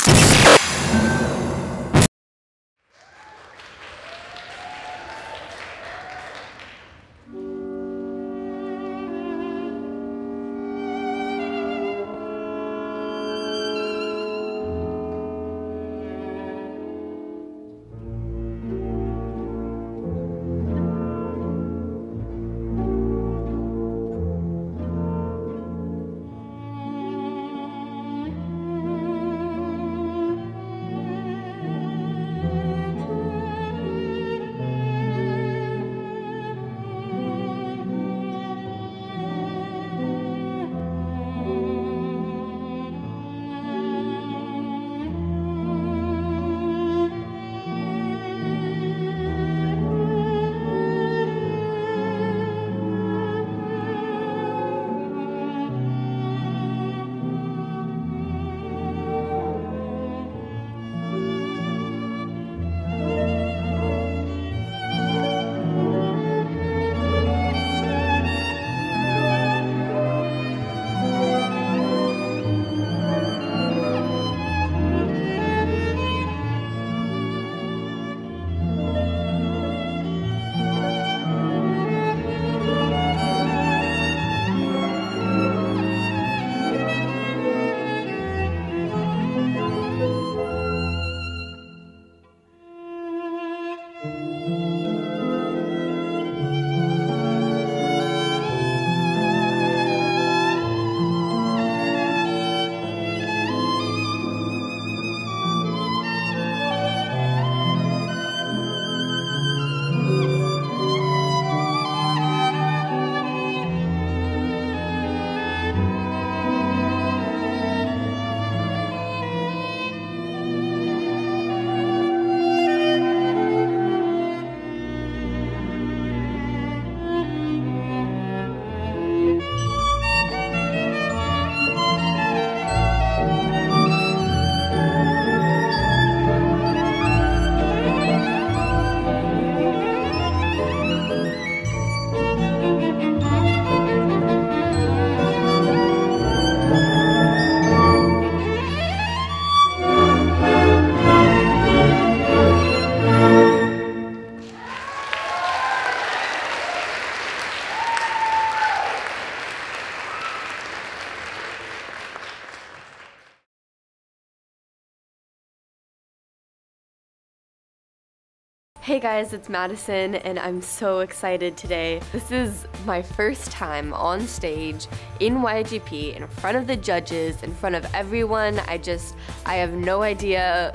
Hey guys, it's Madison and I'm so excited today. This is my first time on stage in YGP in front of the judges, in front of everyone. I have no idea,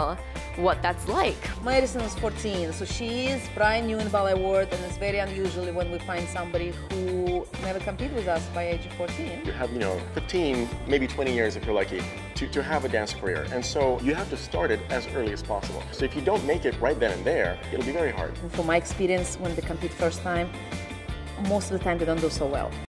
what that's like. Madison was 14, so she is brand new in ballet world, and it's very unusual when we find somebody who never competed with us by age of 14. You have, 15, maybe 20 years if you're lucky to have a dance career. And so you have to start it as early as possible. So if you don't make it right then and there, it'll be very hard. And from my experience, when they compete first time, most of the time they don't do so well.